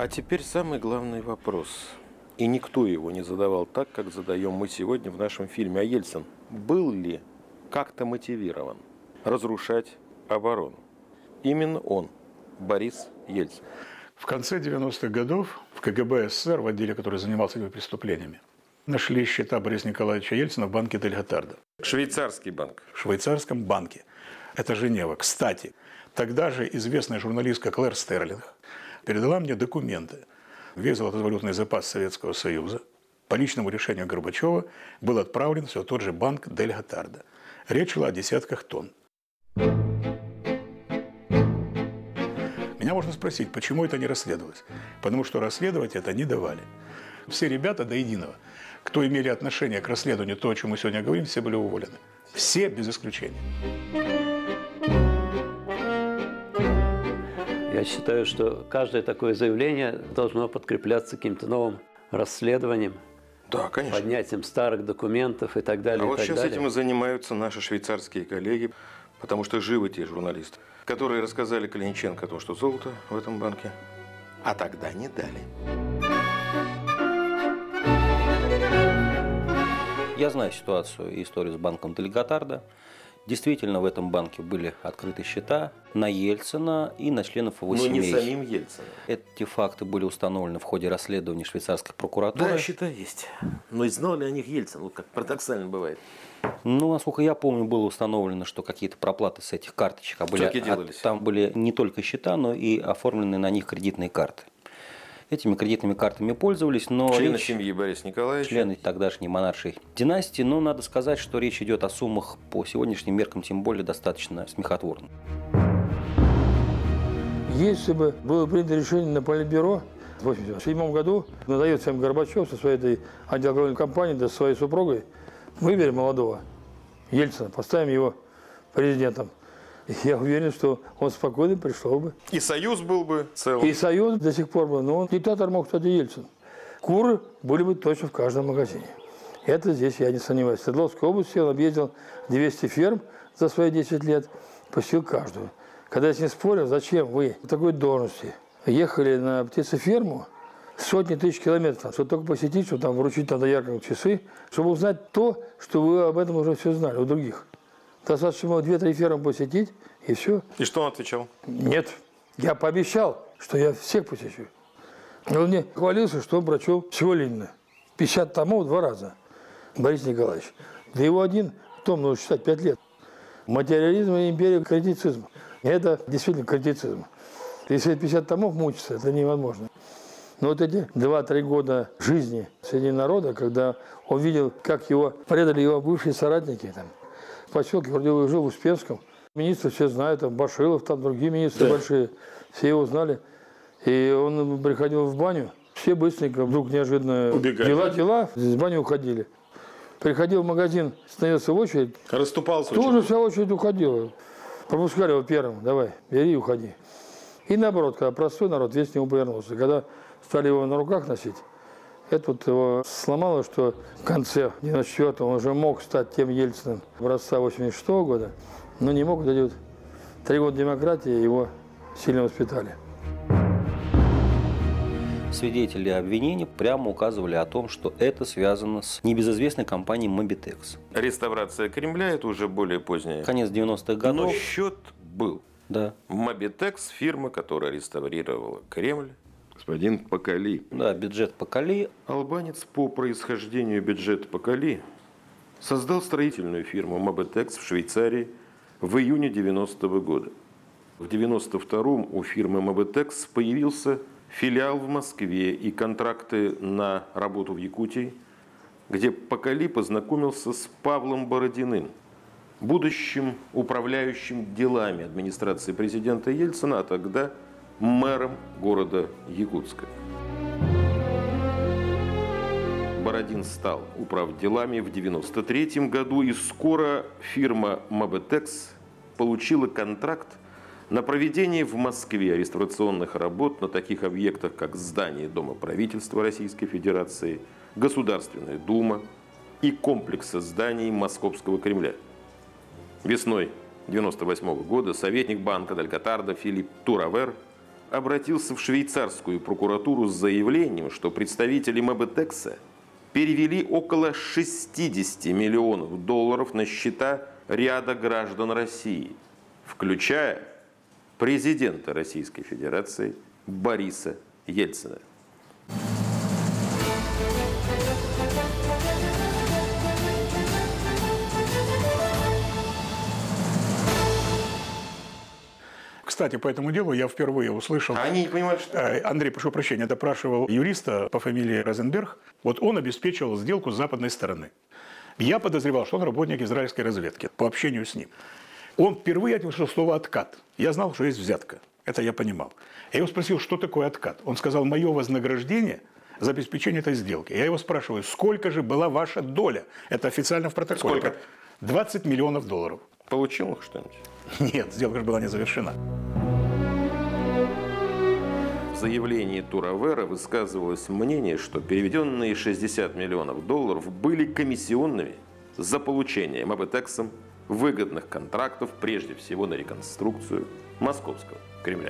А теперь самый главный вопрос. И никто его не задавал так, как задаем мы сегодня в нашем фильме. А Ельцин был ли как-то мотивирован разрушать оборону? Именно он, Борис Ельцин. В конце 90-х годов в КГБ СССР, в отделе, который занимался этими преступлениями, нашли счета Бориса Николаевича Ельцина в банке Дель Готарда. Швейцарский банк. В швейцарском банке. Это Женева. Кстати, тогда же известная журналистка Клэр Стерлинг передала мне документы. Весь золотовалютный запас Советского Союза по личному решению Горбачева был отправлен в тот же банк Дель Готарда. Речь шла о десятках тонн. Меня можно спросить, почему это не расследовалось? Потому что расследовать это не давали. Все ребята до единого, кто имели отношение к расследованию то, о чем мы сегодня говорим, все были уволены. Все без исключения. Я считаю, что каждое такое заявление должно подкрепляться каким-то новым расследованием, Да, конечно. поднятием старых документов и так далее. А вот сейчас этим и занимаются наши швейцарские коллеги, потому что живы те журналисты, которые рассказали Калиниченко о том, что золото в этом банке, а тогда не дали. Я знаю ситуацию и историю с банком Дель Готарда. Действительно, в этом банке были открыты счета на Ельцина и на членов его семьи. Но не самим Ельцином. Эти факты были установлены в ходе расследования швейцарской прокуратуры. Да, счета есть. Но и знал ли о них Ельцин? Вот как парадоксально бывает. Ну, насколько я помню, было установлено, что какие-то проплаты с этих карточек там были не только счета, но и оформлены на них кредитные карты. Этими кредитными картами пользовались, но члены семьи Бориса Николаевича. Члены тогдашней монаршей династии. Но надо сказать, что речь идет о суммах по сегодняшним меркам, тем более достаточно смехотворных. Если бы было принято решение на Политбюро в 1987 году, надает всем Горбачев со своей этой антиалкогольной компанией, да со своей супругой, выберем молодого Ельцина, поставим его президентом. Я уверен, что он спокойно пришел бы. И союз был бы целым. И союз до сих пор был. Но он диктатор мог, кстати, Ельцин. Куры были бы точно в каждом магазине. Это здесь я не сомневаюсь. В Свердловской области он объездил 200 ферм за свои 10 лет, посетил каждую. Когда я с ним спорил, зачем вы в такой должности ехали на птицеферму сотни тысяч километров, чтобы только посетить, чтобы там вручить на дояркам часы, чтобы узнать то, что вы об этом уже все знали у других. Достаточно было 2-3 фермы посетить, и все. И что он отвечал? Нет. Я пообещал, что я всех посещу. И он мне хвалился, что он прочел всего Ленина. 50 томов 2 раза. Борис Николаевич. Да его один том нужно читать 5 лет. Материализм и империя критицизма. Это действительно критицизм. Если 50 томов мучиться, это невозможно. Но вот эти 2-3 года жизни среди народа, когда он видел, как его предали его бывшие соратники, там, в поселке, вроде бы жил в Успенском. Министры все знают, там Башилов, там другие министры большие, все его знали. И он приходил в баню, все быстренько, вдруг неожиданно дела, из бани уходили. Приходил в магазин, становился в очередь. Расступался. Тоже вся очередь уходила. Пропускали его первым, давай, бери и уходи. И наоборот, когда простой народ весь к нему повернулся. Когда стали его на руках носить, это вот его сломало, что в конце 94-го он уже мог стать тем Ельциным образца 86 года, но не мог. Вот 3 года демократии его сильно воспитали. Свидетели обвинений прямо указывали о том, что это связано с небезызвестной компанией Mobitex. Реставрация Кремля – это уже более позднее. Конец 90-х годов. Но счет был. Да. Mobitex, фирма, которая реставрировала Кремль. Господин Поколи. Да, бюджет Поколи. Албанец по происхождению бюджет Поколи создал строительную фирму Mobitex в Швейцарии в июне 90-го года. В 92-м у фирмы Mobitex появился филиал в Москве и контракты на работу в Якутии, где Поколи познакомился с Павлом Бородиным, будущим управляющим делами администрации президента Ельцина, а тогда мэром города Якутска. Бородин стал управделами в 1993 году, и скоро фирма Mobitex получила контракт на проведение в Москве реставрационных работ на таких объектах, как здание Дома правительства Российской Федерации, Государственная Дума и комплекса зданий Московского Кремля. Весной 1998 года советник банка Дель Готарда Филипп Туравер обратился в швейцарскую прокуратуру с заявлением, что представители Мабетекса перевели около 60 миллионов долларов на счета ряда граждан России, включая президента Российской Федерации Бориса Ельцина. Кстати, по этому делу я впервые услышал... Они не понимают, что... Андрей, прошу прощения, допрашивал юриста по фамилии Розенберг. Вот он обеспечивал сделку с западной стороны. Я подозревал, что он работник израильской разведки, по общению с ним. Он впервые услышал слово «откат». Я знал, что есть взятка. Это я понимал. Я его спросил, что такое откат. Он сказал, мое вознаграждение за обеспечение этой сделки. Я его спрашиваю, сколько же была ваша доля? Это официально в протоколе. Сколько? 20 миллионов долларов. Получил их что-нибудь? Нет, сделка же была не завершена. В заявлении Туравера высказывалось мнение, что переведенные 60 миллионов долларов были комиссионными за получение Мабетексом выгодных контрактов, прежде всего на реконструкцию Московского Кремля.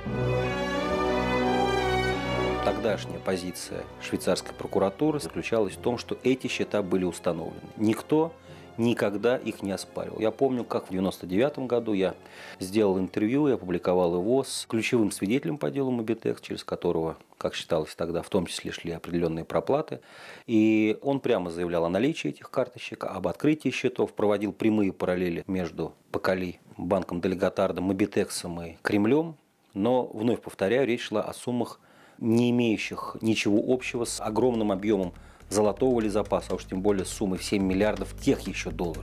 Тогдашняя позиция швейцарской прокуратуры заключалась в том, что эти счета были установлены. Никто никогда их не оспаривал. Я помню, как в 1999 году я сделал интервью и опубликовал его с ключевым свидетелем по делу Мабетекс, через которого, как считалось тогда, в том числе шли определенные проплаты. И он прямо заявлял о наличии этих карточек, об открытии счетов, проводил прямые параллели между Покали, банком Дель Готардо, Мабетексом и Кремлем. Но, вновь повторяю, речь шла о суммах, не имеющих ничего общего с огромным объемом золотого ли запаса, а уж тем более с суммой в 7 миллиардов тех еще долларов.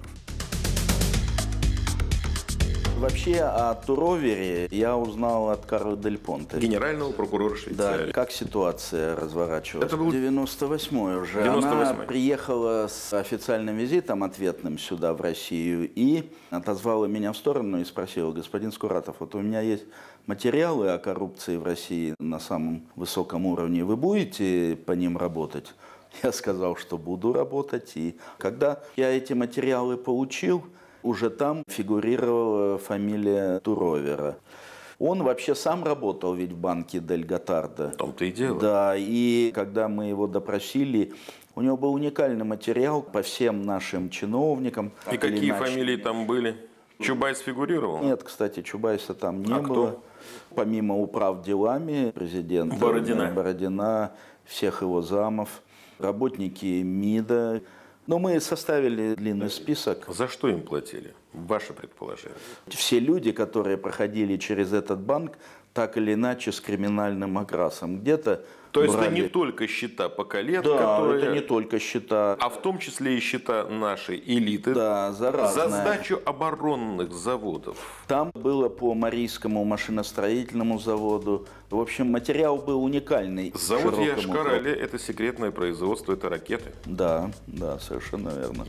Вообще о Туровере я узнал от Карла Дель Понте. Генерального прокурора Швейцарии. Да, как ситуация разворачивалась. Это был 98-й уже. 98-й. Она приехала с официальным визитом ответным сюда, в Россию, и отозвала меня в сторону и спросила: господин Скуратов, вот у меня есть материалы о коррупции в России на самом высоком уровне. Вы будете по ним работать? Я сказал, что буду работать. И когда я эти материалы получил, уже там фигурировала фамилия Туровера. Он вообще сам работал ведь в банке Дель Готардо. В том-то и дело. Да, и когда мы его допросили, у него был уникальный материал по всем нашим чиновникам. И какие фамилии там были? Чубайс фигурировал? Нет, кстати, Чубайса там не было. Кто? Помимо управ делами президента Бородина, всех его замов, работники МИДа. Но мы составили длинный список. За что им платили? Ваше предположение. Все люди, которые проходили через этот банк, так или иначе с криминальным окрасом. Где-то То есть брали... это не только счета Покалет, да, которые... это не только счета. А в том числе и счета нашей элиты. Да, за сдачу оборонных заводов. Там было по Марийскому машиностроительному заводу. В общем, материал был уникальный. Завод Йошкар-Оле – это секретное производство, это ракеты. Да, да, совершенно верно.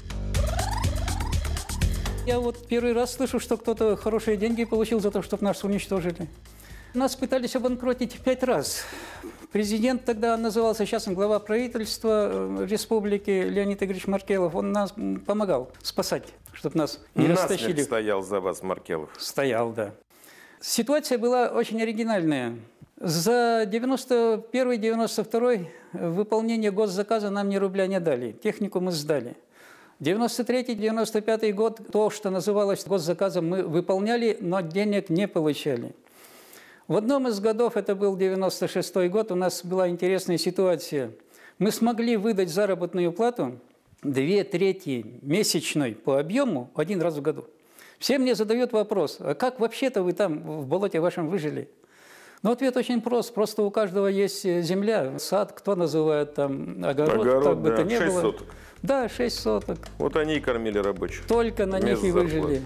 Я вот первый раз слышу, что кто-то хорошие деньги получил за то, чтобы нас уничтожили. Нас пытались обанкротить 5 раз. Президент тогда назывался, сейчас он глава правительства республики, Леонид Игоревич Маркелов. Он нас помогал спасать, чтобы нас не растащили. Насмерть стоял за вас Маркелов. Стоял, да. Ситуация была очень оригинальная. За 91-92 выполнение госзаказа нам ни рубля не дали. Технику мы сдали. 93-95 год, то, что называлось госзаказом, мы выполняли, но денег не получали. В одном из годов, это был 96-й год, у нас была интересная ситуация. Мы смогли выдать заработную плату 2/3 месячной по объему 1 раз в году. Все мне задают вопрос: а как вообще-то вы там в болоте вашем выжили? Но ответ очень прост. Просто у каждого есть земля, сад, кто называет там огород, как бы да, то ни 6 было. соток. Да, 6 соток. Вот они и кормили рабочих. Только на них и выжили.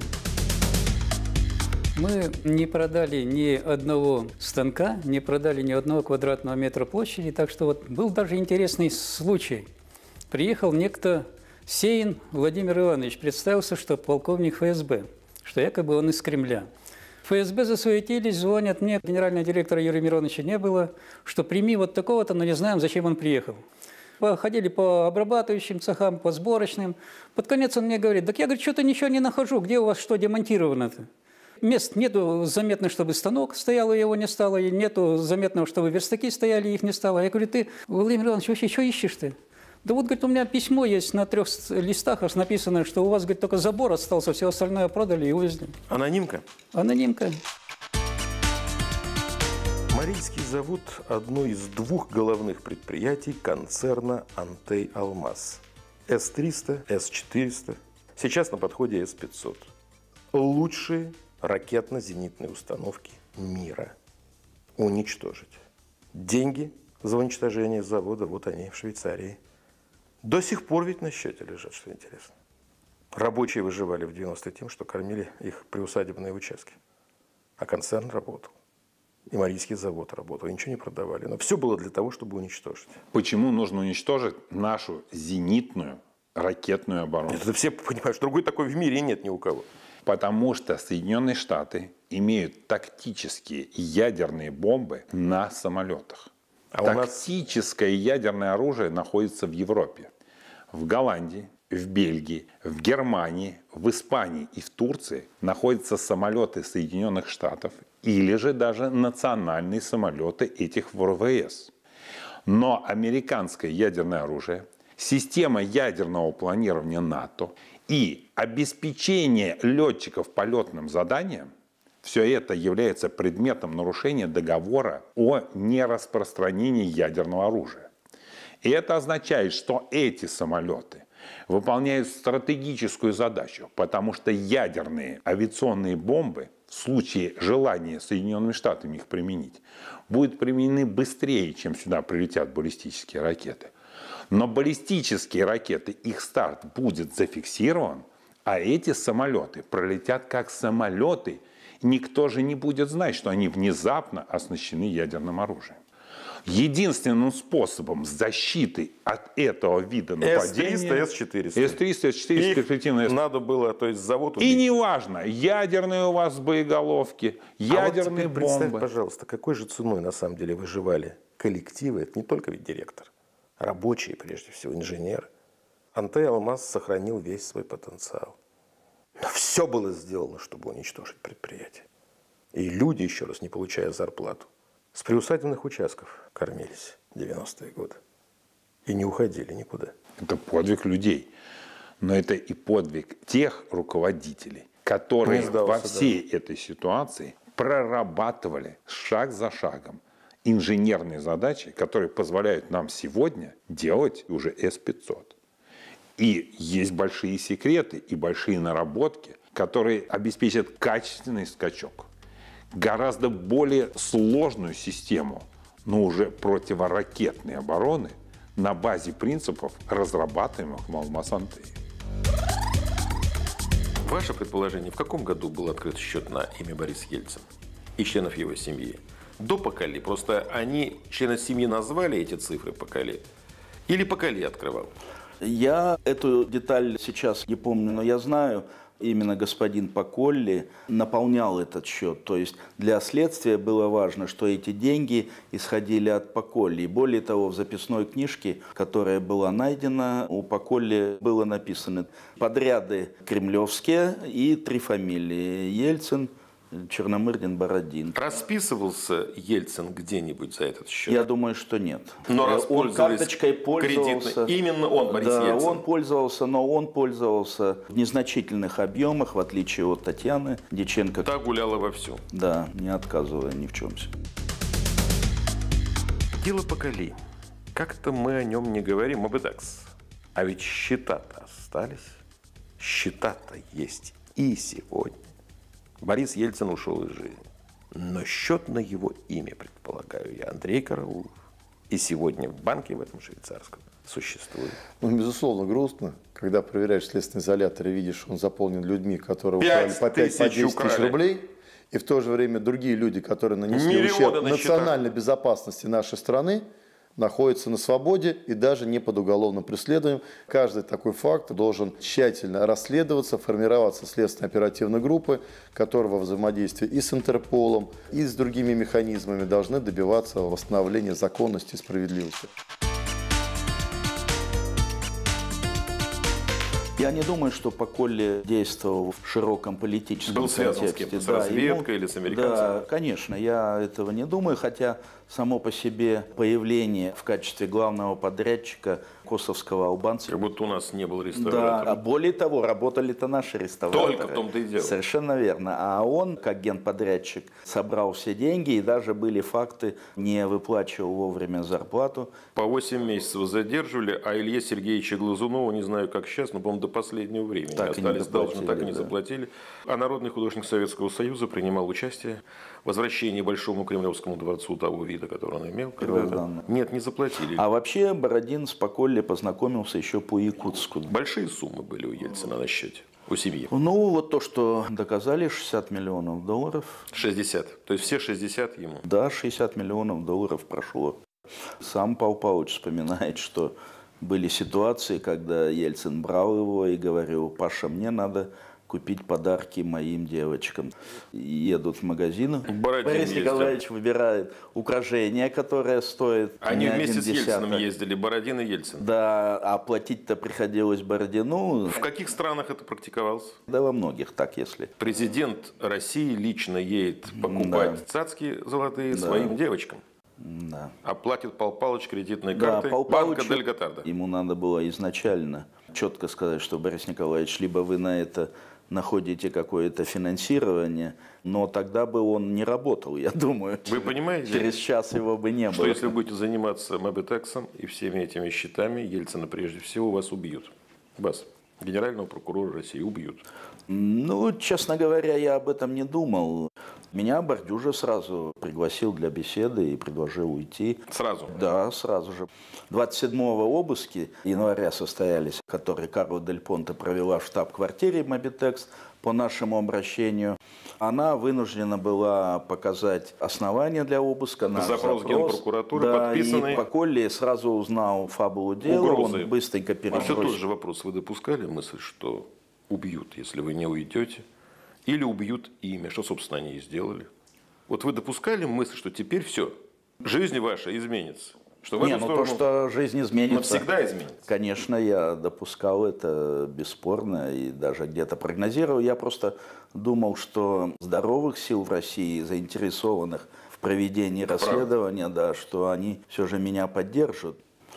Мы не продали ни одного станка, не продали ни одного квадратного метра площади. Так что вот был даже интересный случай. Приехал некто Сеин Владимир Иванович, представился, что полковник ФСБ, что якобы он из Кремля. ФСБ засуетились, звонят мне, генерального директора Юрия Мироновича не было, что прими вот такого-то, но не знаем, зачем он приехал. Ходили по обрабатывающим цехам, по сборочным. Под конец он мне говорит: так я, говорит, что-то ничего не нахожу, где у вас что демонтировано-то? мест нету заметно, чтобы станок стоял, и его не стало, и нету заметного, чтобы верстаки стояли, и их не стало. Я говорю, ты, Владимир Иванович, вообще что ищешь ты? Да вот, говорит, у меня письмо есть на 3 листах, аж написано, что у вас, говорит, только забор остался, все остальное продали и увезли. Анонимка? Анонимка. Марийский завод – одно из 2 головных предприятий концерна «Антей Алмаз». С-300, С-400, сейчас на подходе С-500. Лучшие ракетно-зенитные установки мира. Уничтожить. Деньги за уничтожение завода, вот они, в Швейцарии. До сих пор ведь на счете лежат, что интересно. Рабочие выживали в 90-е тем, что кормили их приусадебные участки. А концерн работал. И Марийский завод работал, и ничего не продавали. Но все было для того, чтобы уничтожить. Почему нужно уничтожить нашу зенитную ракетную оборону? Это все понимают, что другой такой в мире нет ни у кого. Потому что Соединенные Штаты имеют тактические ядерные бомбы на самолетах. А у нас тактическое ядерное оружие находится в Европе. В Голландии, в Бельгии, в Германии, в Испании и в Турции находятся самолеты Соединенных Штатов или же даже национальные самолеты этих ВВС. Но американское ядерное оружие, система ядерного планирования НАТО и обеспечение летчиков полетным заданием – все это является предметом нарушения договора о нераспространении ядерного оружия. И это означает, что эти самолеты выполняют стратегическую задачу, потому что ядерные авиационные бомбы в случае желания Соединенными Штатами их применить будут применены быстрее, чем сюда прилетят баллистические ракеты. Но баллистические ракеты, их старт будет зафиксирован, а эти самолеты пролетят как самолеты. Никто же не будет знать, что они внезапно оснащены ядерным оружием. Единственным способом защиты от этого вида нападения... С-300, С-400. С-300, С-400, перспективные... надо было, то есть завод убить. И неважно, ядерные у вас боеголовки, ядерные вот представь, бомбы. пожалуйста, какой же ценой на самом деле выживали коллективы, это не только ведь директор, рабочие прежде всего, инженеры. Антей Алмаз сохранил весь свой потенциал. Но все было сделано, чтобы уничтожить предприятие. И люди, еще раз, не получая зарплату, с приусадебных участков кормились в 90-е годы. И не уходили никуда. Это подвиг людей. Но это и подвиг тех руководителей, которые во всей этой ситуации прорабатывали шаг за шагом инженерные задачи, которые позволяют нам сегодня делать уже С-500. И есть большие секреты и большие наработки, которые обеспечат качественный скачок. Гораздо более сложную систему, но уже противоракетной обороны на базе принципов, разрабатываемых в Алмаз-Антее. Ваше предположение, в каком году был открыт счет на имя Бориса Ельцина и членов его семьи? До Поколи. Просто они, члены семьи, назвали эти цифры Поколи? Или Поколи открывал? Я эту деталь сейчас не помню, но я знаю, именно господин Поколли наполнял этот счет. То есть для следствия было важно, что эти деньги исходили от Поколли. И более того, в записной книжке, которая была найдена, у Поколли было написано подряды кремлевские и 3 фамилии: Ельцин, Черномырдин, Бородин. Расписывался Ельцин где-нибудь за этот счет? Я думаю, что нет. Но он карточкой пользовался. Кредитной. Именно он, Борис Ельцин. Он пользовался, но он пользовался в незначительных объемах, в отличие от Татьяны Дьяченко. Та гуляла вовсю. Да, не отказывая ни в чем. Дело Поколи. Как-то мы о нем не говорим, Мабедакс. А ведь счета-то остались. Счета-то есть и сегодня. Борис Ельцин ушел из жизни. Но счет на его имя, предполагаю я, Андрей Караулов, и сегодня в банке в этом швейцарском существует. Ну, безусловно, грустно, когда проверяешь следственный изолятор и видишь, что он заполнен людьми, которые украли по 5-10 тысяч рублей, и в то же время другие люди, которые нанесли ущерб национальной безопасности нашей страны, находится на свободе и даже не под уголовным преследованием. Каждый такой факт должен тщательно расследоваться, формироваться следственно-оперативные группы, которые во взаимодействии и с Интерполом, и с другими механизмами должны добиваться восстановления законности и справедливости. Я не думаю, что Поколли действовал в широком политическом был связан контексте. С кем-то, с разведкой или с американцами? Да, конечно, я этого не думаю, хотя само по себе появление в качестве главного подрядчика косовского албанца... Как будто у нас не было реставратора. Да, а более того, работали-то наши реставраторы. Только в том-то и дело. Совершенно верно. А он, как генподрядчик, собрал все деньги, и даже были факты, не выплачивал вовремя зарплату. По 8 месяцев задерживали, а Илье Сергеевича Глазунова, не знаю как сейчас, но, по-моему, до последнего времени так остались должны, так и не да. заплатили. А Народный художник Советского Союза принимал участие в возвращении Большому Кремлевскому дворцу того вида, который он имел когда-то. Нет, не заплатили. А вообще Бородин с Поколли познакомился еще по Якутску. Большие суммы были у Ельцина на счете, у семьи. Ну, вот то, что доказали, $60 миллионов. 60. То есть все 60 ему? Да, $60 миллионов прошло. Сам Павел Павлович вспоминает, что были ситуации, когда Ельцин брал его и говорил: Паша, мне надо купить подарки моим девочкам. Едут в магазин. Борис Николаевич выбирает украшения, которые стоят. Они вместе с Ельцином ездили, Бородин и Ельцин. Да, а платить-то приходилось Бородину. В каких странах это практиковалось? Да во многих, так если. Президент России лично едет покупать цацки золотые своим девочкам. Да. А платит Пал Палыч кредитной картой банка Дель Готарда. Ему надо было изначально четко сказать, что, Борис Николаевич, либо вы на это находите какое-то финансирование, но тогда бы он не работал, я думаю. Вы понимаете? Через час его бы не было. Что если вы будете заниматься Мобитексом и всеми этими счетами, Ельцина прежде всего вас убьют. Вас, генерального прокурора России, убьют. Ну, честно говоря, я об этом не думал. Меня Бордюжа сразу пригласил для беседы и предложил уйти. Сразу? Да, сразу же. 27-го обыски января состоялись, которые Карла Дель Понте провела в штаб-квартире Мобитекс по нашему обращению. Она вынуждена была показать основания для обыска. Запрос Генпрокуратуры, да, подписанный. И Поколли сразу узнал фабулу дела, угрозы. Он быстренько перебросил. А все тот же вопрос. Вы допускали мысль, что убьют, если вы не уйдете? Или убьют имя, что, собственно, они и сделали? Вот вы допускали мысль, что теперь все, жизнь ваша изменится? Что в эту сторону... то, что жизнь изменится... Навсегда изменится? Конечно, я допускал это бесспорно и даже где-то прогнозировал. Я просто думал, что здоровых сил в России, заинтересованных в проведении расследования, да, что они все же меня поддержат.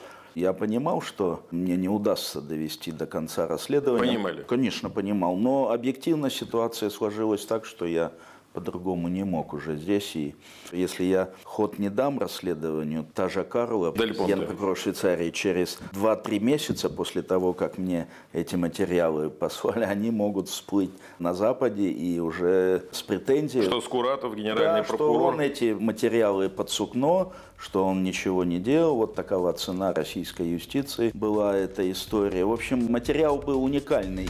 Я понимал, что мне не удастся довести до конца расследования. Понимали? Конечно, понимал. Но объективно ситуация сложилась так, что я по-другому не мог уже здесь. И если я ход не дам расследованию, та же Карла, генпрокурор Швейцарии, через 2-3 месяца после того, как мне эти материалы послали, они могут всплыть на Западе и уже с претензией. Что Скуратов, генеральный прокурор. Что он эти материалы под сукно, что он ничего не делал. Вот такова цена российской юстиции была эта история. В общем, материал был уникальный.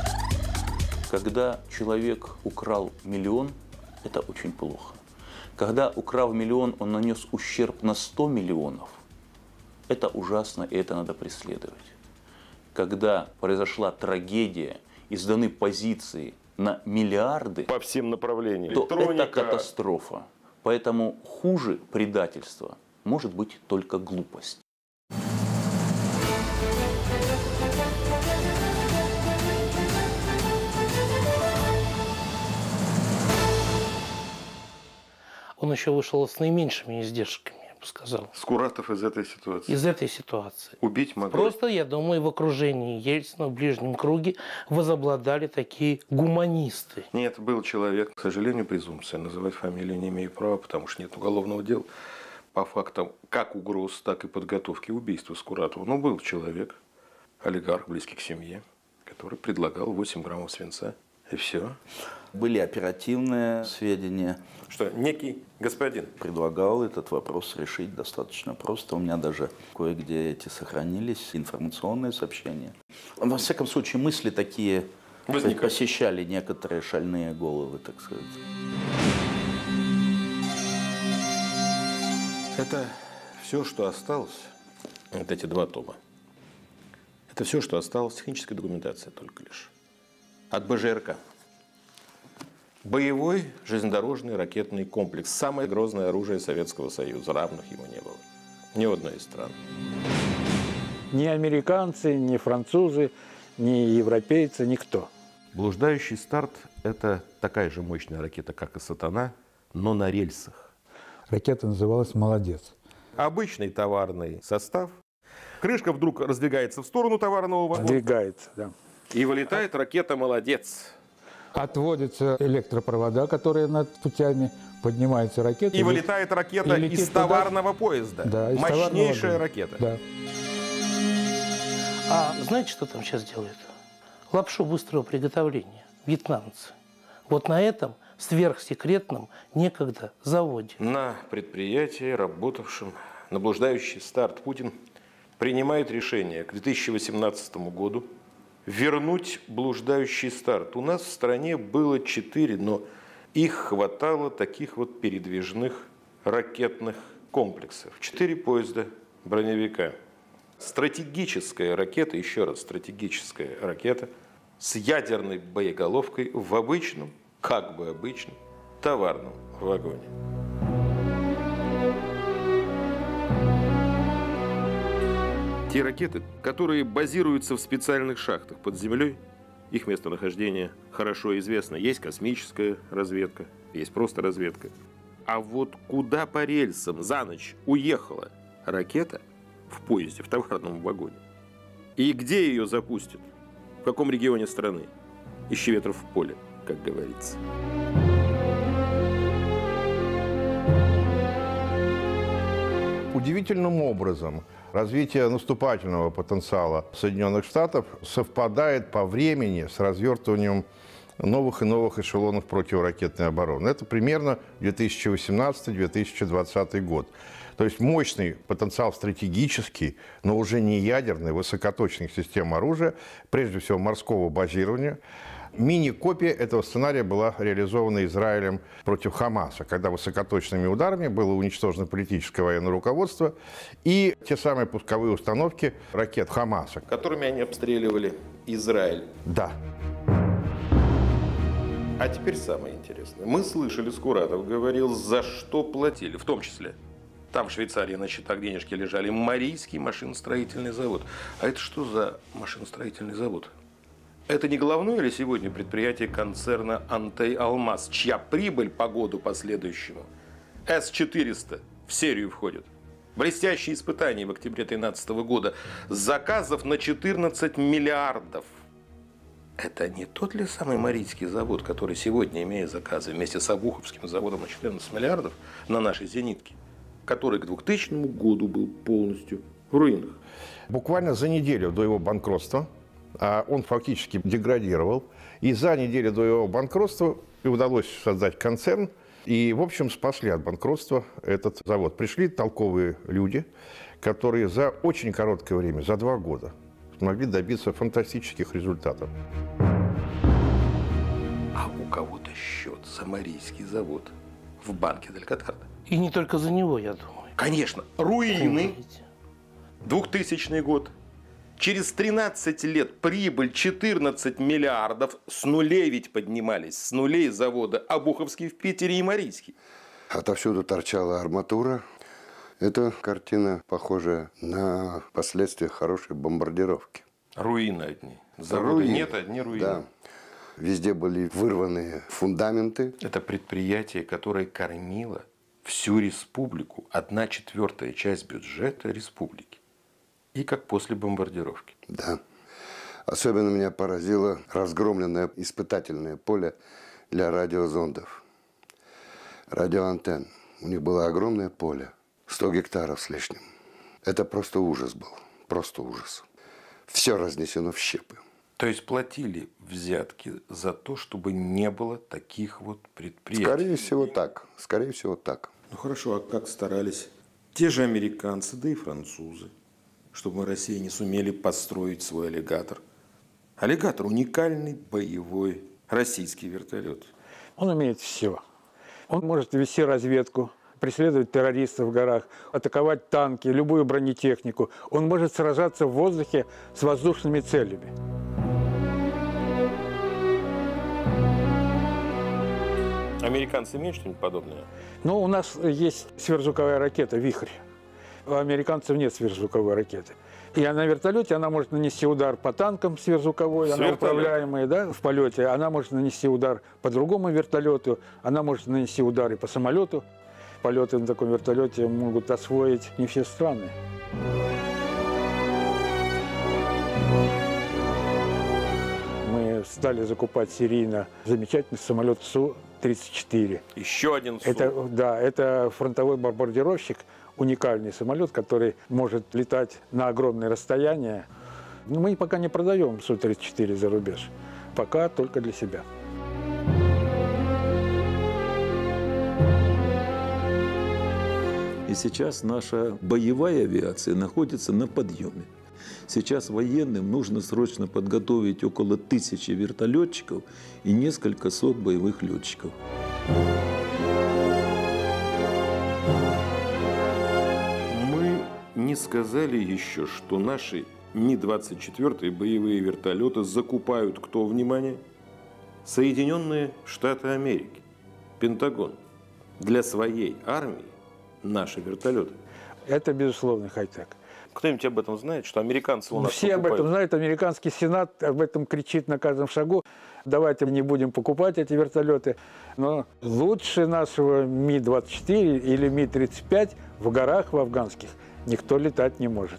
Когда человек украл миллион, это очень плохо. Когда, украв миллион, он нанес ущерб на 100 миллионов, это ужасно, и это надо преследовать. Когда произошла трагедия и сданы позиции на миллиарды, по всем направлениям, то это катастрофа. Поэтому хуже предательства может быть только глупость. Он еще вышел с наименьшими издержками, я бы сказал. Скуратов из этой ситуации? Из этой ситуации. Убить могли? Просто, я думаю, в окружении Ельцина, в ближнем круге возобладали такие гуманисты. Нет, был человек, к сожалению, презумпция. Называть фамилию не имею права, потому что нет уголовного дела. По фактам как угроз, так и подготовки убийства Скуратова. Но был человек, олигарх, близкий к семье, который предлагал 8 граммов свинца. И все. Были оперативные сведения. Что некий господин предлагал этот вопрос решить достаточно просто. У меня даже кое-где эти сохранились информационные сообщения. Во всяком случае, мысли такие посещали некоторые шальные головы, так сказать. Это все, что осталось. Вот эти 2 тома. Это все, что осталось. Техническая документация только лишь. От БЖРК. Боевой железнодорожный ракетный комплекс. Самое грозное оружие Советского Союза. Равных ему не было. Ни в одной из стран. Ни американцы, ни французы ни европейцы, никто. Блуждающий старт – это такая же мощная ракета, как и «Сатана», но на рельсах. Ракета называлась «Молодец». Обычный товарный состав. Крышка вдруг раздвигается в сторону товарного вагона. Двигается, да. И вылетает ракета «Молодец». Отводятся электропровода, которые над путями, поднимается ракета. И вылетает ракета из товарного поезда. Да, из мощнейшая товарного ракета. Да. А знаете, что там сейчас делают? Лапшу быстрого приготовления. Вьетнамцы. Вот на этом сверхсекретном некогда заводе. На предприятии, работавшем на блуждающий старт, Путин принимает решение к 2018 году вернуть блуждающий старт. У нас в стране было 4, но их хватало таких вот передвижных ракетных комплексов. 4 поезда броневика. Стратегическая ракета, еще раз, стратегическая ракета с ядерной боеголовкой в обычном, как бы обычном, товарном вагоне. Те ракеты, которые базируются в специальных шахтах под землей, их местонахождение хорошо известно. Есть космическая разведка, есть просто разведка. А вот куда по рельсам за ночь уехала ракета в поезде, в товарном вагоне, и где ее запустят, в каком регионе страны, ищи ветров в поле, как говорится. Удивительным образом развитие наступательного потенциала Соединенных Штатов совпадает по времени с развертыванием новых и новых эшелонов противоракетной обороны. Это примерно 2018-2020 год. То есть мощный потенциал стратегический, но уже не ядерный, высокоточных систем оружия, прежде всего морского базирования. Мини-копия этого сценария была реализована Израилем против Хамаса, когда высокоточными ударами было уничтожено политическое военное руководство и те самые пусковые установки ракет Хамаса. Которыми они обстреливали Израиль. Да. А теперь самое интересное. Мы слышали, Скуратов говорил, за что платили, в том числе. Там в Швейцарии на счетах денежки лежали. Марийский машиностроительный завод. А это что за машиностроительный завод? Это не головное ли сегодня предприятие концерна «Антей Алмаз», чья прибыль по году последующему С-400 в серию входит? Блестящие испытания в октябре 2013 года. Заказов на 14 миллиардов. Это не тот ли самый Марийский завод, который сегодня, имея заказы вместе с Обуховским заводом на 14 миллиардов на нашей зенитке, который к 2000 году был полностью в руинах? Буквально за неделю до его банкротства он фактически деградировал. И за неделю до его банкротства удалось создать концерн. И, в общем, спасли от банкротства этот завод. Пришли толковые люди, которые за очень короткое время, за 2 года, смогли добиться фантастических результатов. А у кого-то счет за Марийский завод в банке Далькотарда. И не только за него, я думаю. Конечно. Руины. 2000 год. Через 13 лет прибыль 14 миллиардов. С нулей ведь поднимались. С нулей завода Обуховский в Питере и Марийский. Отовсюду торчала арматура. Эта картина похожа на последствия хорошей бомбардировки. Руины одни. Завода нет, одни руины. Да. Везде были вырваны фундаменты. Это предприятие, которое кормило всю республику. 1/4 часть бюджета республики. И как после бомбардировки. Да. Особенно меня поразило разгромленное испытательное поле для радиозондов. Радиоантенн. У них было огромное поле. 100 гектаров с лишним. Это просто ужас был. Просто ужас. Все разнесено в щепы. То есть платили взятки за то, чтобы не было таких вот предприятий? Скорее всего так. Скорее всего так. Ну хорошо, а как старались те же американцы, да и французы, чтобы мы, Россия, не сумели построить свой аллигатор? Аллигатор – уникальный боевой российский вертолет. Он умеет все. Он может вести разведку, преследовать террористов в горах, атаковать танки, любую бронетехнику. Он может сражаться в воздухе с воздушными целями. Американцы имеют что-нибудь подобное? Ну, у нас есть сверхзвуковая ракета «Вихрь». У американцев нет сверхзвуковой ракеты. И на вертолете она может нанести удар по танкам сверхзвуковой, она управляемая, да, в полете. Она может нанести удар по другому вертолету, она может нанести удар и по самолету. Полеты на таком вертолете могут освоить не все страны. Мы стали закупать серийно замечательный самолет Су-34. Еще один Су. Это фронтовой бомбардировщик, уникальный самолет, который может летать на огромные расстояния. Но мы пока не продаем Су-34 за рубеж. Пока только для себя. И сейчас наша боевая авиация находится на подъеме. Сейчас военным нужно срочно подготовить около 1000 вертолетчиков и несколько сот боевых летчиков. Мы не сказали еще, что наши Ми-24 боевые вертолеты закупают, кто, внимание? Соединенные Штаты Америки, Пентагон. Для своей армии наши вертолеты. Это, безусловно, хай-тек. Кто-нибудь об этом знает, что американцы у нас все покупают? Об этом знают. Американский Сенат об этом кричит на каждом шагу. Давайте не будем покупать эти вертолеты. Но лучше нашего Ми-24 или Ми-35 в горах в афганских никто летать не может.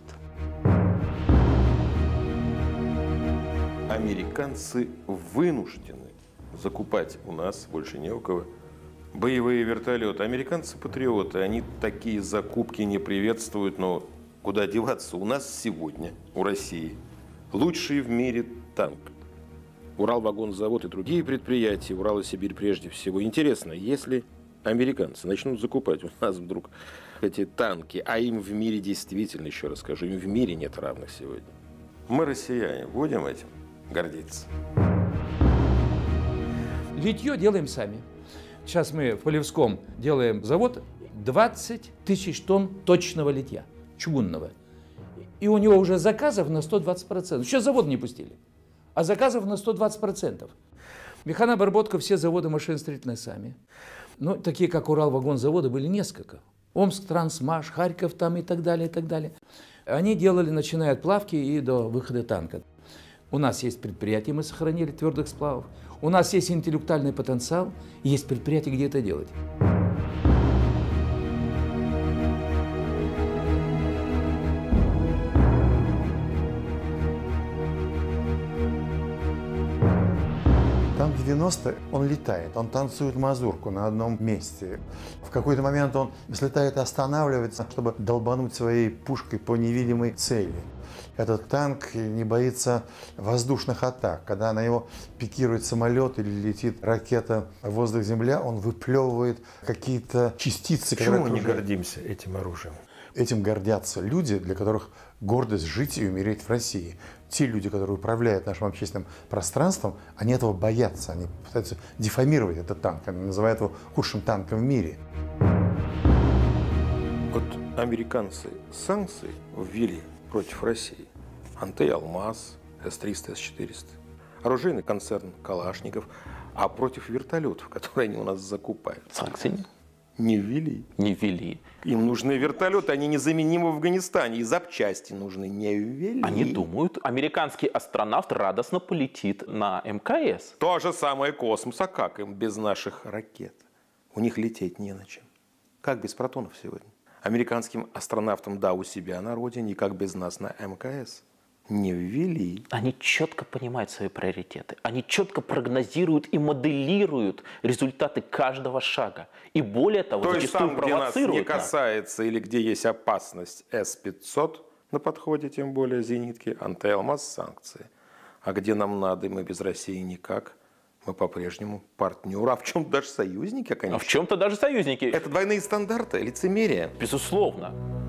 Американцы вынуждены закупать у нас, больше не у кого, боевые вертолеты. Американцы-патриоты, они такие закупки не приветствуют, но куда деваться? У нас сегодня, у России, лучший в мире танк. Уралвагонзавод и другие предприятия, Урал и Сибирь прежде всего. Интересно, если американцы начнут закупать у нас вдруг эти танки, а им в мире действительно, еще раз скажу, им в мире нет равных сегодня. Мы, россияне, будем этим гордиться. Литье делаем сами. Сейчас мы в Полевском делаем завод 20 тысяч тонн точного литья, чугунного. И у него уже заказов на 120%. Еще завод не пустили, а заказов на 120%. Механообработка, все заводы машиностроительные сами. Ну, такие как Уралвагонзаводы были несколько. Омск, Трансмаш, Харьков там и так далее, и так далее. Они делали, начиная от плавки и до выхода танка. У нас есть предприятия, мы сохранили твердых сплавов. У нас есть интеллектуальный потенциал, есть предприятия, где это делать. Танк-90, он летает, он танцует мазурку на одном месте. В какой-то момент он взлетает и останавливается, чтобы долбануть своей пушкой по невидимой цели. Этот танк не боится воздушных атак. Когда на него пикирует самолет или летит ракета воздух-земля, он выплевывает какие-то частицы. Почему мы не гордимся этим оружием? Этим гордятся люди, для которых гордость жить и умереть в России. Те люди, которые управляют нашим общественным пространством, они этого боятся. Они пытаются дефамировать этот танк. Они называют его худшим танком в мире. Вот американцы санкции ввели против России. Антей Алмаз, С-300, С-400. Оружейный концерн Калашников. А против вертолетов, которые они у нас закупают. Санкции не ввели. Не ввели. Им нужны вертолеты, они незаменимы в Афганистане. И запчасти нужны, не ввели. Они думают, американский астронавт радостно полетит на МКС. То же самое космос. А как им без наших ракет? У них лететь не на чем. Как без протонов сегодня? Американским астронавтам, да, у себя на родине, и как без нас на МКС. Не ввели. Они четко понимают свои приоритеты. Они четко прогнозируют и моделируют результаты каждого шага. И более того, то зачастую есть там, где нас не нас. касается или где есть опасность С-500 на подходе, тем более зенитки, Антей Алмаз санкции. А где нам надо, и мы без России никак, мы по-прежнему партнеры, а в чем-то даже союзники, конечно. А в чем-то даже союзники. Это двойные стандарты, лицемерие. Безусловно.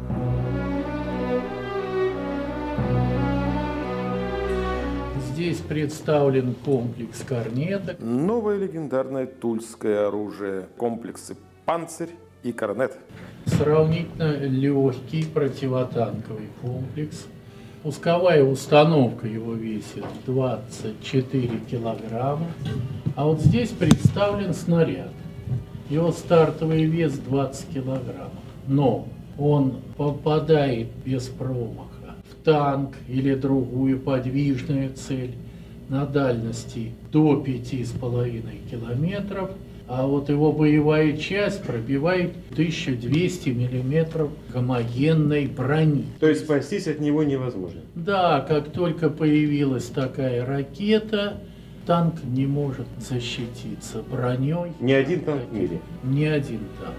Здесь представлен комплекс корнета. Новое легендарное тульское оружие. Комплексы «Панцирь» и «Корнет». Сравнительно легкий противотанковый комплекс. Пусковая установка его весит 24 килограмма. А вот здесь представлен снаряд. Его стартовый вес 20 килограммов. Но он попадает без промаха в танк или другую подвижную цель на дальности до 5,5 километров, а вот его боевая часть пробивает 1200 миллиметров гомогенной брони. То есть спастись от него невозможно? Да, как только появилась такая ракета, танк не может защититься броней. Ни один танк в мире? Ни один танк.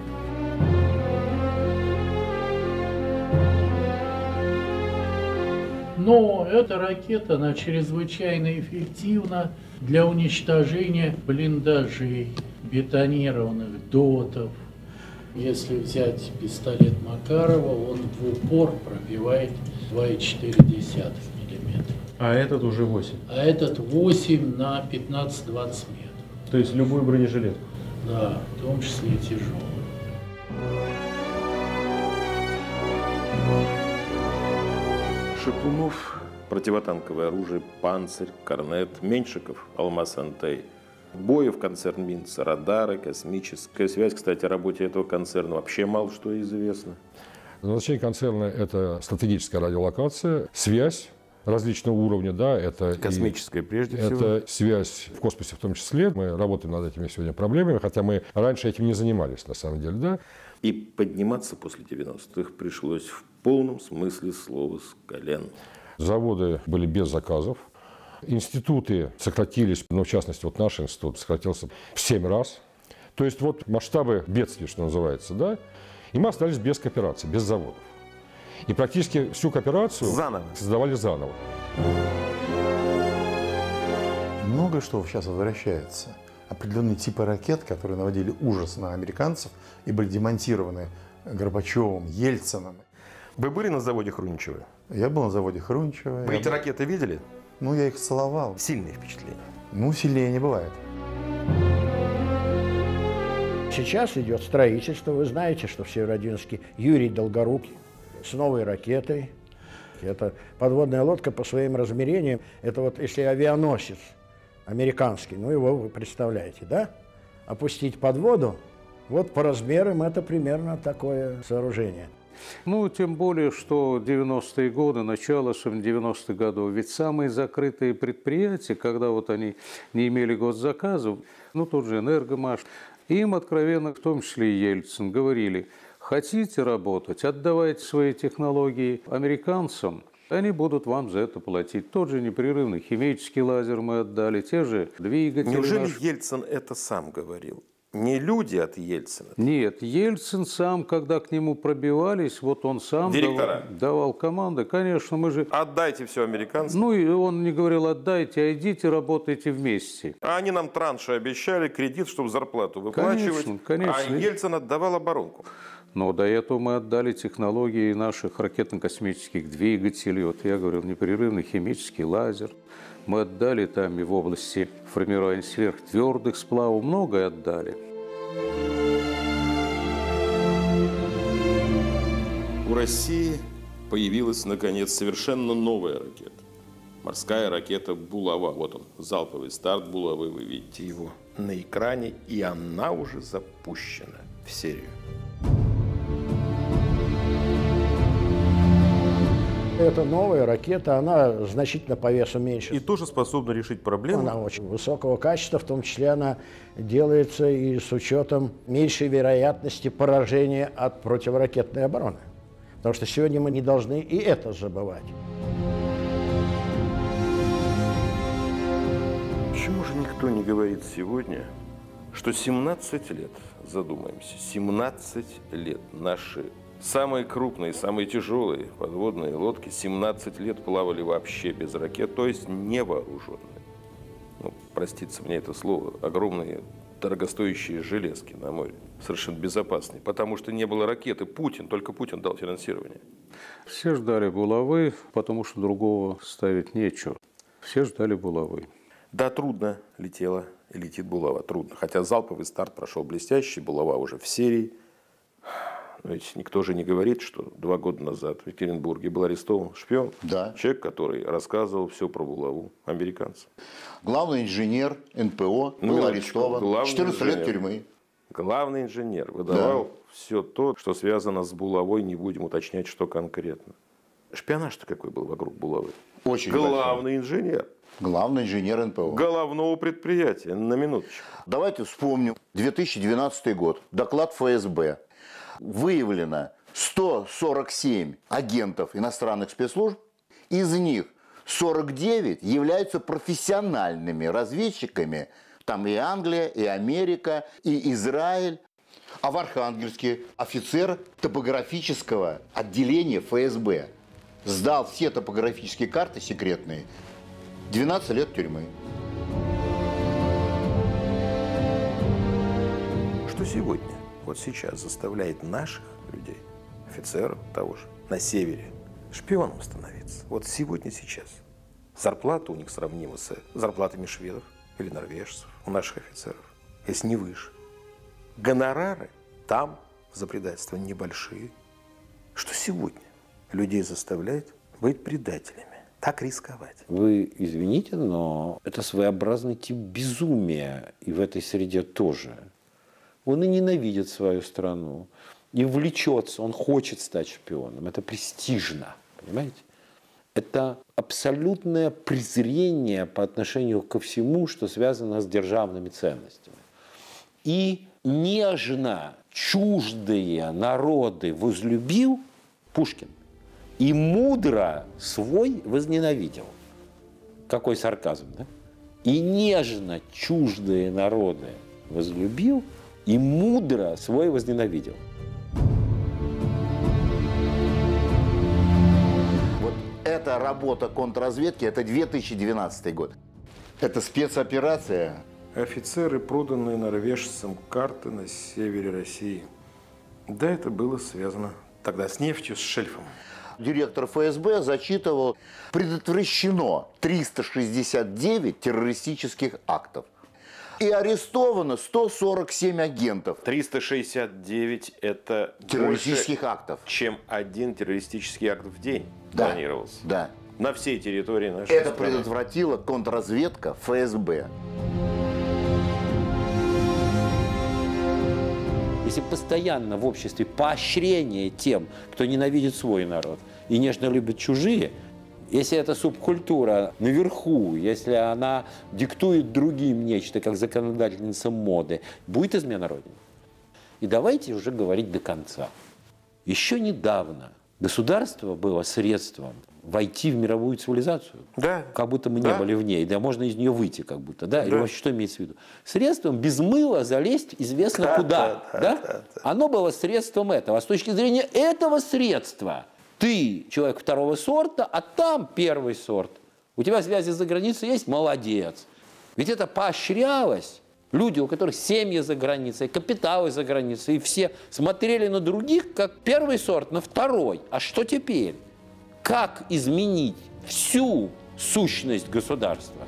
Но эта ракета, она чрезвычайно эффективна для уничтожения блиндажей, бетонированных дотов. Если взять пистолет Макарова, он в упор пробивает 2,4 миллиметра. А этот уже 8? А этот 8 на 15-20 метров. То есть любой бронежилет? Да, в том числе и тяжелый. Шипунов, противотанковое оружие, Панцирь, Корнет, Меньшиков, Алмаз-Антей, Боев, концерн Минц, радары, космическая связь. Кстати, о работе этого концерна вообще мало что известно. Назначение концерна – это стратегическая радиолокация, связь различного уровня, да, это космическая прежде всего. Это связь в космосе в том числе. Мы работаем над этими сегодня проблемами, хотя мы раньше этим не занимались, на самом деле, да. И подниматься после 90-х пришлось в полном смысле слова с колен. Заводы были без заказов. Институты сократились, но в частности вот наш институт сократился в 7 раз. То есть вот масштабы бедствия, что называется, да, и мы остались без кооперации, без заводов. И практически всю кооперацию создавали заново. Многое что сейчас возвращается. Определенные типы ракет, которые наводили ужас на американцев и были демонтированы Горбачевым, Ельциным. Вы были на заводе Хруничева? Я был на заводе Хруничева. Вы эти ракеты видели? Ну, я их целовал. Сильные впечатления? Ну, сильнее не бывает. Сейчас идет строительство. Вы знаете, что в Северодвинске Юрий Долгорукий с новой ракетой. Это подводная лодка по своим размерениям. Это вот если авианосец американский, ну его вы представляете, да? Опустить под воду, вот по размерам это примерно такое сооружение. Ну, тем более, что 90-е годы, начало 90-х годов, ведь самые закрытые предприятия, когда вот они не имели госзаказов, ну, тот же Энергомаш, им откровенно, в том числе и Ельцин, говорили, хотите работать, отдавайте свои технологии американцам, они будут вам за это платить. Тот же непрерывный химический лазер мы отдали, те же двигатели. Неужели Ельцин это сам говорил? Не люди от Ельцина? Нет, Ельцин сам, когда к нему пробивались, вот он сам давал команды. Конечно, мы же... Отдайте все американцам. Ну, и он не говорил, отдайте, а идите, работайте вместе. А они нам транши обещали, кредит, чтобы зарплату выплачивать. Конечно. А Ельцин отдавал оборонку. Но до этого мы отдали технологии наших ракетно-космических двигателей. Вот я говорил, непрерывный химический лазер. Мы отдали там и в области формирования сверхтвердых сплавов. Многое отдали. У России появилась, наконец, совершенно новая ракета. Морская ракета «Булава». Вот он, залповый старт «Булавы». Вы видите его на экране. И она уже запущена в серию. Это новая ракета, она значительно по весу меньше. И тоже способна решить проблему? Она очень высокого качества, в том числе она делается и с учетом меньшей вероятности поражения от противоракетной обороны. Потому что сегодня мы не должны и это забывать. Почему же никто не говорит сегодня, что 17 лет, задумаемся, 17 лет наши самые крупные, самые тяжелые подводные лодки 17 лет плавали вообще без ракет, то есть невооруженные. Ну, простите мне это слово, огромные дорогостоящие железки на море, совершенно безопасные, потому что не было ракеты. Только Путин дал финансирование. Все ждали булавы, потому что другого ставить нечего. Все ждали булавы. Да, трудно летела и летит булава, трудно. Хотя залповый старт прошел блестящий, булава уже в серии. Но ведь никто же не говорит, что 2 года назад в Екатеринбурге был арестован шпион. Да. Человек, который рассказывал все про булаву американцам. Главный инженер НПО был арестован. 14 лет тюрьмы. Главный инженер выдавал все то, что связано с булавой, не будем уточнять, что конкретно. Шпионаж-то какой был вокруг Булавы? Очень Главный инженер. Главный инженер НПО. Головного предприятия, на минуточку. Давайте вспомним 2012 год. Доклад ФСБ. Выявлено 147 агентов иностранных спецслужб. Из них 49 являются профессиональными разведчиками. Там и Англия, и Америка, и Израиль. А в Архангельске офицер топографического отделения ФСБ сдал все топографические карты секретные. 12 лет тюрьмы. Что сегодня, вот сейчас заставляет наших людей, офицеров того же, на севере, шпионом становиться? Вот сегодня, сейчас. Зарплата у них сравнима с зарплатами шведов или норвежцев, у наших офицеров, если не выше. Гонорары там за предательство небольшие. Что сегодня людей заставляет быть предателями? Так рисковать. Вы извините, но это своеобразный тип безумия и в этой среде тоже. Он и ненавидит свою страну, и влечется, он хочет стать шпионом. Это престижно, понимаете? Это абсолютное презрение по отношению ко всему, что связано с державными ценностями. И нежно чуждые народы возлюбил Пушкин. И мудро свой возненавидел. Какой сарказм, да? И нежно чуждые народы возлюбил, и мудро свой возненавидел. Вот эта работа контрразведки, это 2012 год. Это спецоперация. Офицеры, проданные норвежцам карты на севере России. Да, это было связано тогда с нефтью, с шельфом. Директор ФСБ зачитывал: предотвращено 369 террористических актов. И арестовано 147 агентов. 369 – это террористических актов, чем один террористический акт в день планировался. Да. На всей территории нашей Это страны. предотвратила контрразведка ФСБ. Если постоянно в обществе поощрение тем, кто ненавидит свой народ и нежно любит чужие, если эта субкультура наверху, если она диктует другим нечто, как законодательница моды, будет измена Родине. И давайте уже говорить до конца. Еще недавно государство было средством войти в мировую цивилизацию. Да. Как будто мы не были в ней. Да, можно из нее выйти как будто. Да? Или вообще что имеется в виду? Средством без мыла залезть известно куда. Да? Оно было средством этого. А с точки зрения этого средства ты человек второго сорта, а там первый сорт. У тебя связи за границей есть? Молодец. Ведь это поощрялось. Люди, у которых семьи за границей, капиталы за границей, и все смотрели на других, как первый сорт, на второй. А что теперь? Как изменить всю сущность государства?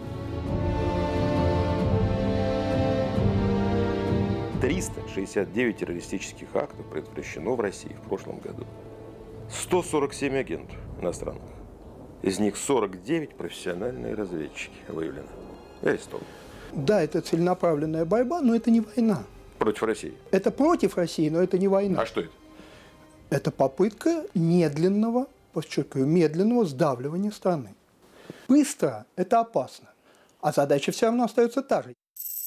369 террористических актов предотвращено в России в прошлом году. 147 агентов иностранных. Из них 49 профессиональные разведчики выявлены и арестованы. Да, это целенаправленная борьба, но это не война. Против России? Это против России, но это не война. А что это? Это попытка медленного, подчеркиваю, медленного сдавливания страны. Быстро – это опасно, а задача все равно остается та же.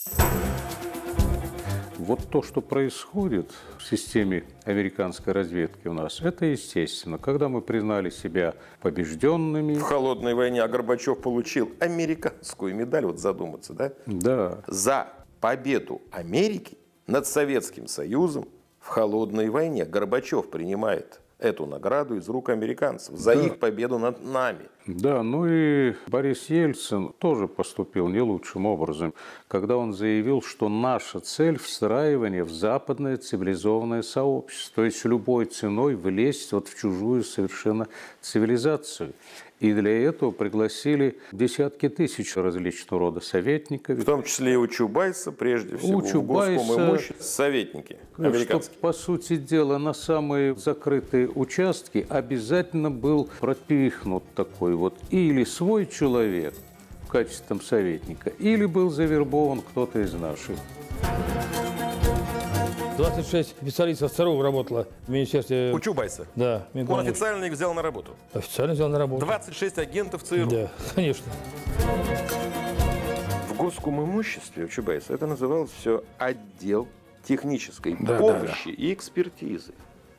Вот то, что происходит в системе американской разведки у нас, это естественно. Когда мы признали себя побежденными... В холодной войне, а Горбачев получил американскую медаль, вот задуматься, да? Да. За победу Америки над Советским Союзом в холодной войне Горбачев принимает эту награду из рук американцев за их победу над нами. Да, ну и Борис Ельцин тоже поступил не лучшим образом, когда он заявил, что наша цель – встраивание в западное цивилизованное сообщество, то есть любой ценой влезть вот в чужую совершенно цивилизацию. И для этого пригласили десятки тысяч различного рода советников. В том числе и у Чубайса, прежде всего, у Чубайса, в Госком имуществе, советники американские. Что, по сути дела, на самые закрытые участки обязательно был пропихнут такой вот или свой человек в качестве советника, или был завербован кто-то из наших. 26 специалистов ЦРУ работало в министерстве. У Чубайса? Да. Он официально их взял на работу? Официально взял на работу. 26 агентов ЦРУ? Да, конечно. В Госкомимуществе у Чубайса это называлось все отдел технической помощи и экспертизы.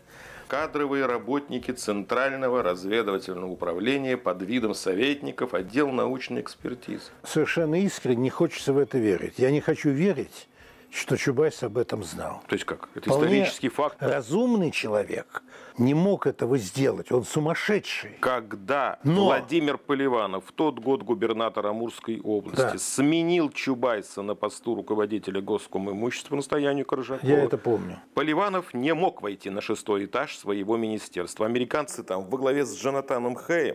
Кадровые работники Центрального разведывательного управления под видом советников, отдел научной экспертизы. Совершенно искренне не хочется в это верить. Я не хочу верить, что Чубайс об этом знал. То есть как? Это Вполне исторический факт. Разумный человек не мог этого сделать. Он сумасшедший. Когда Владимир Поливанов, в тот год губернатор Амурской области, сменил Чубайса на посту руководителя Госкомимущества по настоянию Коржакова. Я это помню. Поливанов не мог войти на 6-й этаж своего министерства. Американцы там во главе с Джонатаном Хэем,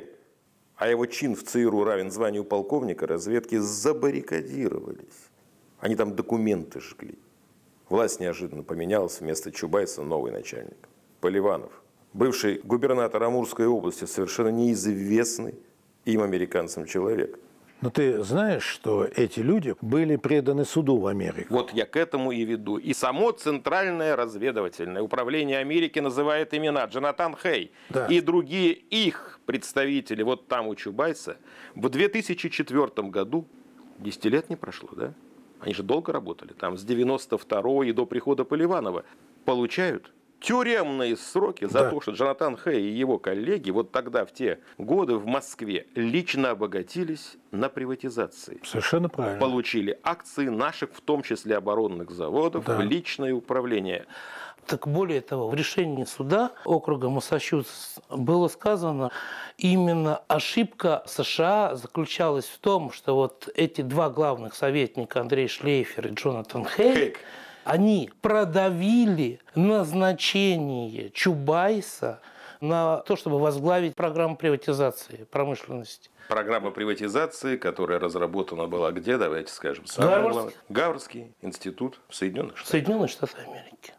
а его чин в ЦРУ равен званию полковника разведки, забаррикадировались. Они там документы жгли. Власть неожиданно поменялась, вместо Чубайса новый начальник. Поливанов, бывший губернатор Амурской области, совершенно неизвестный им американцам человек. Но ты знаешь, что эти люди были преданы суду в Америке? Вот я к этому и веду. И само Центральное разведывательное управление Америки называет имена Джонатан Хэй и другие их представители вот там у Чубайса. В 2004 году, 10 лет не прошло, да? Они же долго работали, там с 92-го и до прихода Поливанова, получают тюремные сроки за то, что Джонатан Хэй и его коллеги вот тогда, в те годы, в Москве лично обогатились на приватизации. Совершенно правильно. Получили акции наших, в том числе оборонных заводов, в личное управление. Так более того, в решении суда округа Массачусетс было сказано, именно ошибка США заключалась в том, что вот эти два главных советника, Андрей Шлейфер и Джонатан Хэй, они продавили назначение Чубайса на то, чтобы возглавить программу приватизации промышленности. Программа приватизации, которая разработана была где, давайте скажем, Гарвардский институт в Соединенных Штатах. Соединенные Штаты Америки.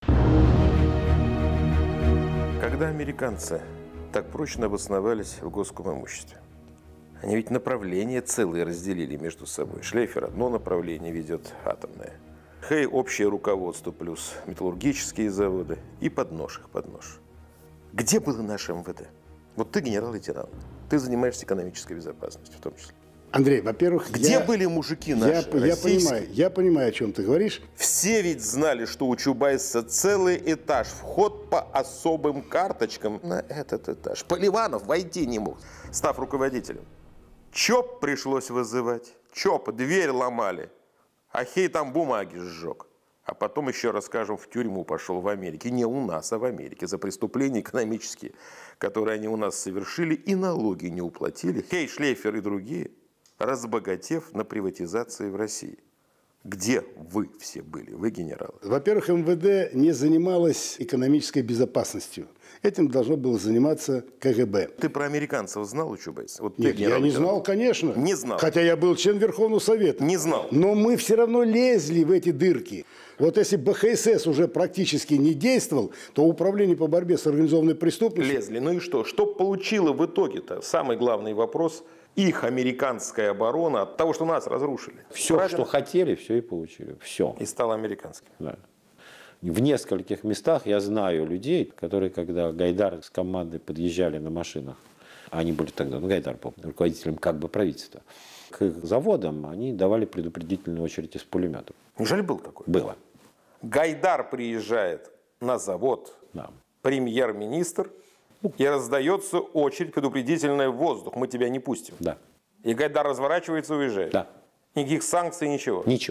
Когда американцы так прочно обосновались в Госкомимуществе, они ведь направления целые разделили между собой. Шлейфер одно направление ведет атомное. Хэй общее руководство плюс металлургические заводы и под нож их, под нож. Где было наше МВД? Вот ты генерал-лейтенант, ты занимаешься экономической безопасностью в том числе. Андрей, во-первых, где были мужики наши, я понимаю, о чем ты говоришь. Все ведь знали, что у Чубайса целый этаж, вход по особым карточкам на этот этаж. Поливанов войти не мог, став руководителем. ЧОП пришлось вызывать, ЧОП, дверь ломали, а Хэй там бумаги сжег. А потом, еще расскажем, в тюрьму пошел в Америке. Не у нас, а в Америке. За преступления экономические, которые они у нас совершили, и налоги не уплатили. Хэй, Шлейфер и другие, разбогатев на приватизации в России. Где вы все были, вы генералы? Во-первых, МВД не занималось экономической безопасностью. Этим должно было заниматься КГБ. Ты про американцев знал, Чубайс? Вот Нет, я не знал, конечно. Не знал. Хотя я был член Верховного Совета. Не знал. Но мы все равно лезли в эти дырки. Вот если БХСС уже практически не действовал, то Управление по борьбе с организованной преступностью... Лезли. Ну и что? Что получило в итоге-то? Самый главный вопрос. Их американская оборона от того, что нас разрушили. Все, правильно? Что хотели, все и получили. Все. И стало американским. Да. В нескольких местах я знаю людей, которые, когда Гайдар с командой подъезжали на машинах, они были тогда, Гайдар был руководителем как бы правительства, к их заводам они давали предупредительную очередь из пулеметов. Неужели был такой? Было. Гайдар приезжает на завод, премьер-министр, и раздается очередь предупредительная в воздух. Мы тебя не пустим. Да. И Гайдар разворачивается и уезжает. Да. Никаких санкций, ничего. Ничего.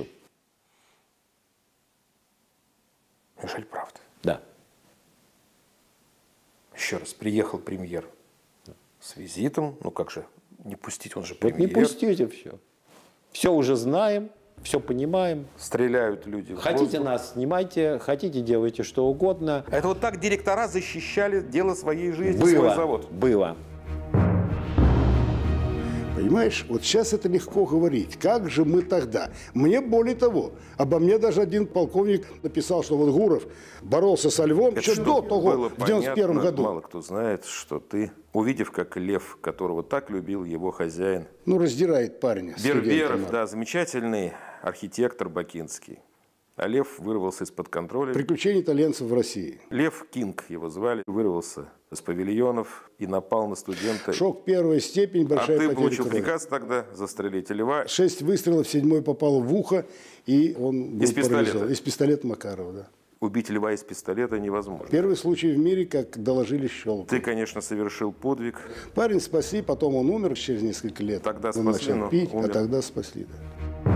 Неужели правда? Да. Еще раз, приехал премьер с визитом. Ну как же не пустить, он же премьер. Вот не пустите все. Все уже знаем, все понимаем. Стреляют люди. Хотите нас, снимайте, хотите, делайте что угодно. Это вот так директора защищали дело своей жизни, свой завод. Было. Понимаешь, вот сейчас это легко говорить. Как же мы тогда? Мне более того, обо мне даже один полковник написал, что вот Гуров боролся со львом еще до того, в 91 году. Мало кто знает, что ты, увидев, как лев, которого так любил его хозяин. Ну, раздирает парня. Берберов, да, замечательный архитектор бакинский. А лев вырвался из-под контроля. Приключения итальянцев в России. Лев Кинг его звали, вырвался из павильонов и напал на студента. Шок первой степени, большая потеря ты получил крови. приказ тогда застрелить льва. 6 выстрелов, 7-й попал в ухо, и он был Из пистолета? парализован. Из пистолета Макарова, да. Убить льва из пистолета невозможно. Первый случай в мире, как доложили Щелкову. Ты, конечно, совершил подвиг. Парень спасли, потом он умер через несколько лет. Тогда Он спасли, начал но пить, умер. а тогда спасли, да.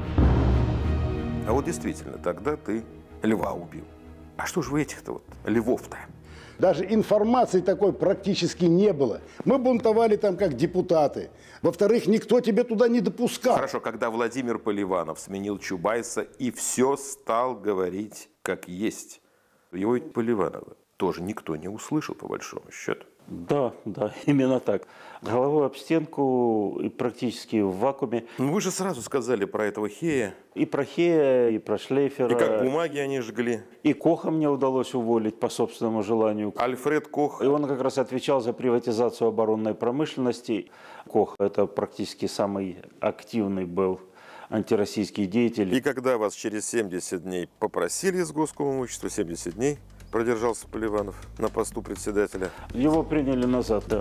А вот действительно, тогда ты льва убил. А что же вы этих-то вот львов-то? Даже информации такой практически не было. Мы бунтовали там как депутаты. Во-вторых, никто тебя туда не допускал. Хорошо, когда Владимир Поливанов сменил Чубайса и все стал говорить как есть. Его ведь Поливанова тоже никто не услышал, по большому счету. Да, именно так. Головой об стенку и практически в вакууме. Ну вы же сразу сказали про этого Хея. И про Хея, и про Шлейфера. И как бумаги они жгли. И Коха мне удалось уволить по собственному желанию. Альфред Кох. И он как раз отвечал за приватизацию оборонной промышленности. Кох – это практически самый активный был антироссийский деятель. И когда вас через 70 дней попросили из Гоского имущества, 70 дней продержался Поливанов на посту председателя. Его приняли назад, да.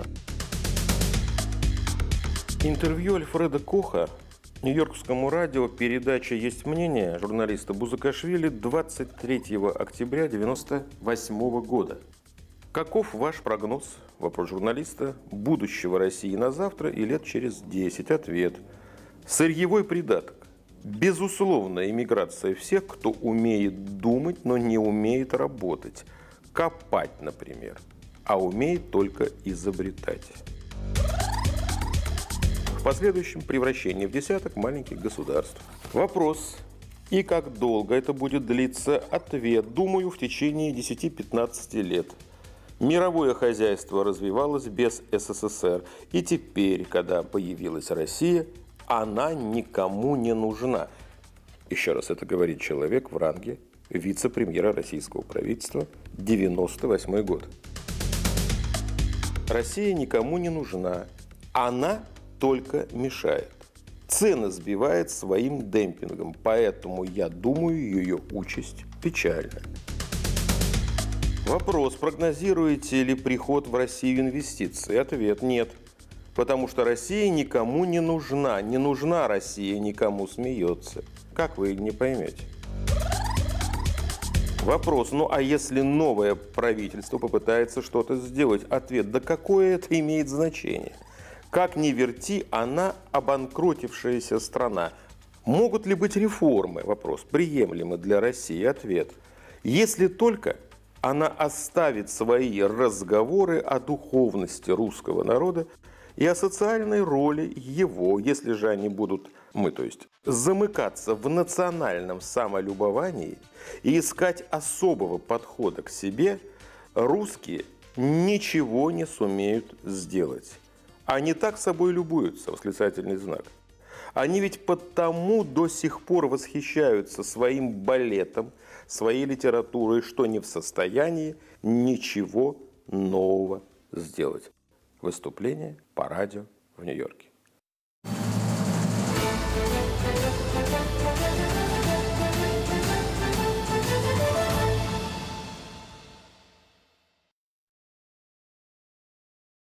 Интервью Альфреда Коха Нью-Йоркскому радио, передача «Есть мнение» журналиста Бузакашвили 23 октября 1998 года. Каков ваш прогноз, вопрос журналиста, будущего России на завтра и лет через 10? Ответ. Сырьевой придаток. Безусловная иммиграция всех, кто умеет думать, но не умеет работать. Копать, например, а умеет только изобретать. В последующем превращение в десяток маленьких государств. Вопрос. И как долго это будет длиться? Ответ. Думаю, в течение 10-15 лет. Мировое хозяйство развивалось без СССР. И теперь, когда появилась Россия, она никому не нужна. Еще раз, это говорит человек в ранге вице-премьера российского правительства, 98 год. Россия никому не нужна. Она только мешает. Цены сбивает своим демпингом. Поэтому, я думаю, ее участь печальна. Вопрос. Прогнозируете ли приход в Россию инвестиций? Ответ. Нет. Потому что Россия никому не нужна. Не нужна Россия, никому смеется. Как вы не поймете? Вопрос. Ну а если новое правительство попытается что-то сделать? Ответ. Да какое это имеет значение? Как ни верти, она обанкротившаяся страна. Могут ли быть реформы? Вопрос. Приемлемы для России? Ответ. Если только она оставит свои разговоры о духовности русского народа и о социальной роли его, если же они будут, замыкаться в национальном самолюбовании и искать особого подхода к себе, русские ничего не сумеют сделать. Они так собой любуются, восклицательный знак. Они ведь потому до сих пор восхищаются своим балетом, своей литературой, что не в состоянии ничего нового сделать. Выступление по радио в Нью-Йорке.